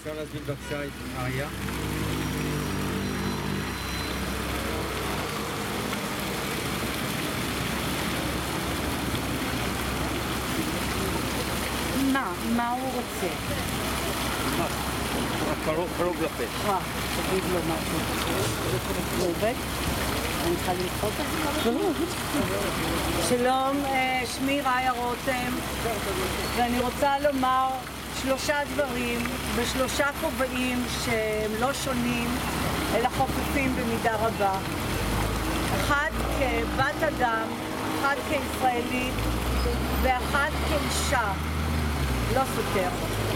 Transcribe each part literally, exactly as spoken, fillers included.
אפשר להזמין בבקשה את אריה? מה? מה הוא רוצה? קרוב לפה. אה, תגיד לו משהו. זה עובד? אני צריכה ללחוץ על זה? שלום, שמי ריה רותם, ואני רוצה לומר שלושה דברים בשלושה כובעים שהם לא שונים אלא חופפים במידה רבה. אחד כבת אדם, אחד כישראלית ואחד כאישה. לא סותר.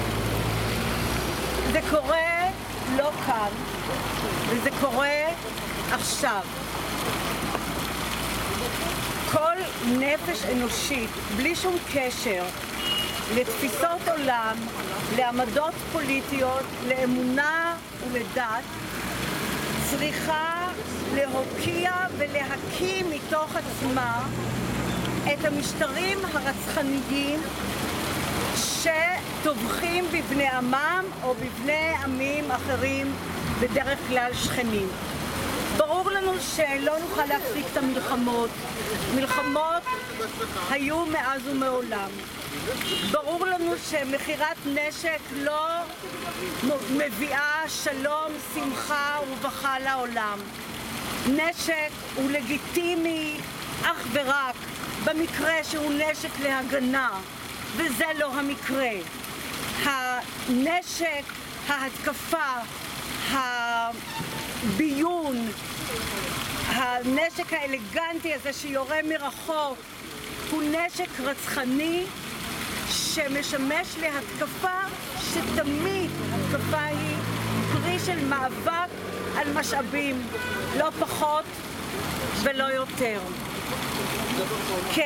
זה קורה לא כאן, וזה קורה עכשיו. כל נפש אנושית, בלי שום קשר לתפיסות עולם, לעמדות פוליטיות, לאמונה ולדת, צריכה להוקיע ולהקים מתוך עצמה את המשטרים הרצחניים שטובחים בבני עמם או בבני עמים אחרים, בדרך כלל שכנים. ברור לנו שלא נוכל להפסיק את המלחמות. מלחמות היו מאז ומעולם. ברור לנו שמכירת נשק לא מביאה שלום, שמחה וברכה לעולם. נשק הוא לגיטימי אך ורק במקרה שהוא נשק להגנה, וזה לא המקרה. הנשק, ההתקפה, הביון, הנשק האלגנטי הזה שיורה מרחוק הוא נשק רצחני שמשמש להתקפה שתמיד התקפה היא פרי של מאבק על משאבים, לא פחות ולא יותר. כי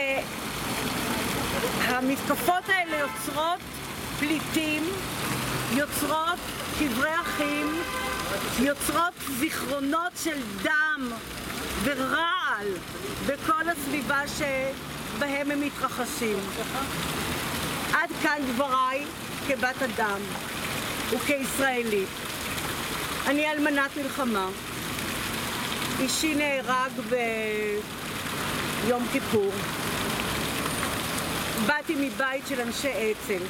המתקפות האלה יוצרות פליטים, יוצרות קברי אחים, יוצרות זיכרונות של דם ורעל בכל הסביבה שבהם הם מתרחשים. עד כאן דבריי כבת אדם וכישראלית. אני אלמנת מלחמה. אישי נהרג ביום כיפור. באתי מבית של אנשי אצ"ל.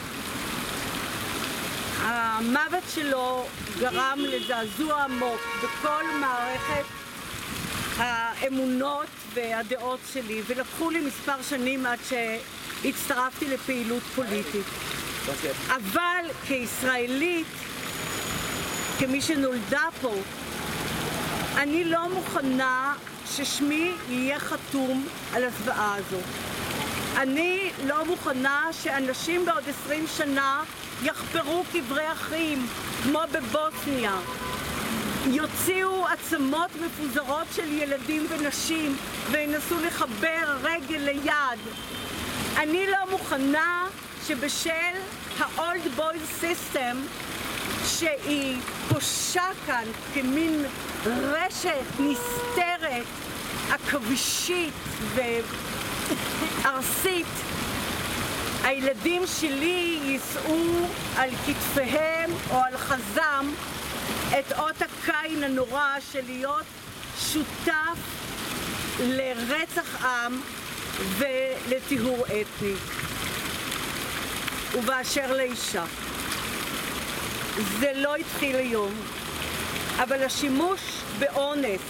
המוות שלו גרם לזעזוע עמוק בכל מערכת האמונות והדעות שלי, ולקחו לי מספר שנים עד שהצטרפתי לפעילות פוליטית. אבל כישראלית, כמי שנולדה פה, אני לא מוכנה ששמי יהיה חתום על הזוועה הזאת. אני לא מוכנה שאנשים בעוד עשרים שנה יחפרו קברי אחים, כמו בבוסניה. יוציאו עצמות מפוזרות של ילדים ונשים וינסו לחבר רגל ליד. אני לא מוכנה שבשל ה-old boy system שהיא פושה כאן כמין רשת נסתרת, עכבישית וארסית, הילדים שלי יישאו על כתפיהם או על חזם את אות הקין הנורא של להיות שותף לרצח עם ולטיהור אתני. ובאשר לאישה, זה לא התחיל היום, אבל השימוש באונס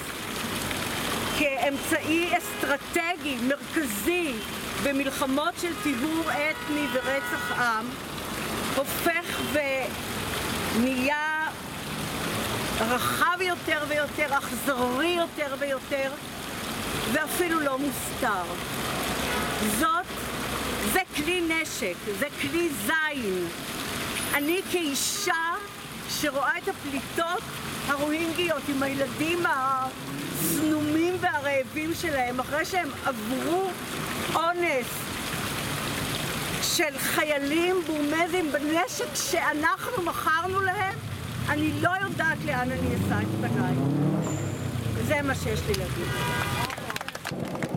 כאמצעי אסטרטגי מרכזי במלחמות של טיהור אתני ורצח עם הופך ונהיה רחב יותר ויותר, אכזרי יותר ויותר, ואפילו לא מוסתר. זאת, זה כלי נשק, זה כלי זין. אני כאישה שרואה את הפליטות הרוהינגיות עם הילדים הסנומים והרעבים שלהם אחרי שהם עברו אונס של חיילים בורמזים בנשק שאנחנו מכרנו להם, אני לא יודעת לאן אני אשא את פניי. זה מה שיש לי להגיד.